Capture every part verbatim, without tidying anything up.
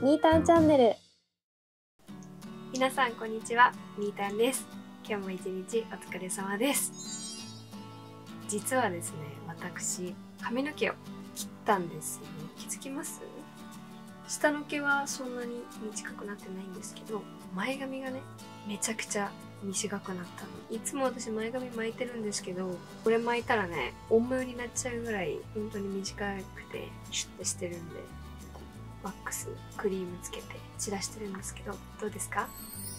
みーたんチャンネル。 皆さんこんにちは、みーたんです。今日も一日お疲れ様です。実はですね、私髪の毛を切ったんですよ。気づきます？下の毛はそんなに短くなってないんですけど、前髪がねめちゃくちゃ短くなったの。いつも私前髪巻いてるんですけど、これ巻いたらねおんむになっちゃうぐらい本当に短くてシュッとしてるんで、ワックスクリームつけて散らしてるんですけど、どうですか？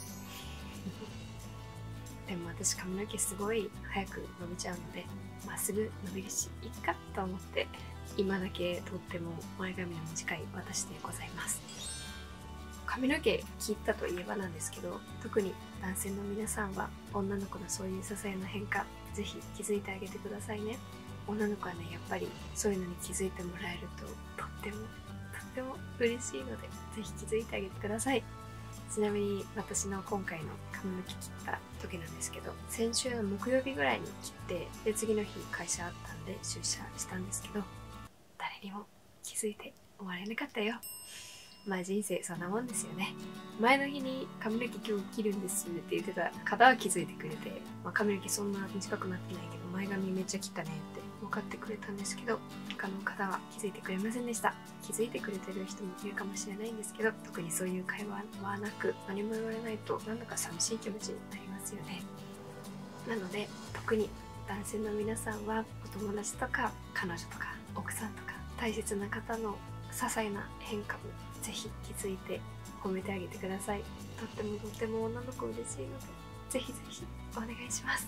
でも私髪の毛すごい早く伸びちゃうので、まっすぐ伸びるしいっかと思って今だけとっても前髪の短い私でございます。髪の毛切ったといえばなんですけど、特に男性の皆さんは女の子のそういう些細な変化ぜひ気づいてあげてくださいね。女の子はねやっぱりそういうのに気づいてもらえるととってもとっても嬉しいので、ぜひ気づいてあげてください。ちなみに私の今回の髪の毛切った時なんですけど、先週の木曜日ぐらいに切って、で次の日会社あったんで出社したんですけど、誰にも気づいて終われなかったよ。まあ人生そんなもんですよね。前の日に髪の毛今日切るんですって言ってた方は気づいてくれて、まあ、髪の毛そんな短くなってないけど前髪めっちゃ切ったねって分かってくれたんですけど、他の方は気づいてくれませんでした。気づいてくれてる人もいるかもしれないんですけど、特にそういう会話はなく、何も言われないとなんだか寂しい気持ちになりますよね。なので特に男性の皆さんはお友達とか彼女とか奥さんとか大切な方の些細な変化もぜひ気づいて褒めてあげてください。とってもとっても女の子嬉しいので、ぜひぜひお願いします。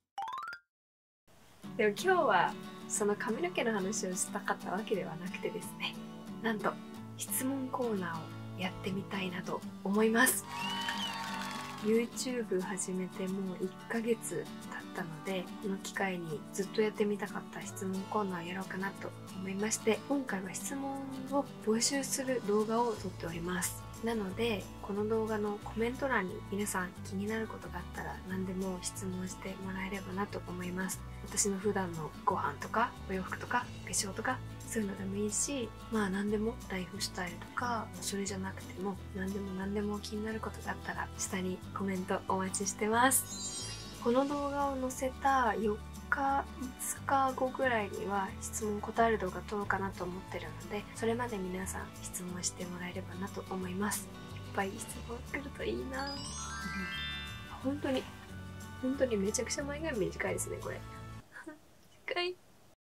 でも今日はその髪の毛の話をしたかったわけではなくてですね、なんと質問コーナーをやってみたいなと思います。YouTube 始めてもういっかげつ経ったので、この機会にずっとやってみたかった質問コーナーをやろうかなと思いまして、今回は質問を募集する動画を撮っております。なのでこの動画のコメント欄に皆さん気になることがあったら何でも質問してもらえればなと思います。私の普段のご飯とかお洋服とか化粧とかそういうのでもいいし、まあ何でもライフスタイルとかそれじゃなくても何でも何でも気になることがあったら下にコメントお待ちしてます。この動画を載せたよっかいつかごぐらいには質問答える動画撮ろうかなと思ってるので、それまで皆さん質問してもらえればなと思います。いっぱい質問来るといいな。本当に本当にめちゃくちゃ前髪短いですねこれ。短い。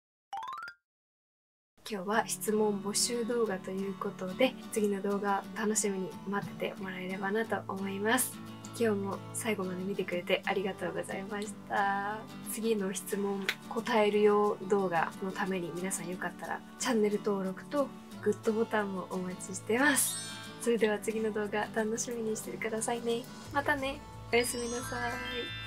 今日は質問募集動画ということで、次の動画楽しみに待っててもらえればなと思います。今日も最後まで見てくれてありがとうございました。次の質問答えるよう動画のために皆さんよかったらチャンネル登録とグッドボタンもお待ちしてます。それでは次の動画楽しみにしてくださいね。またね。おやすみなさい。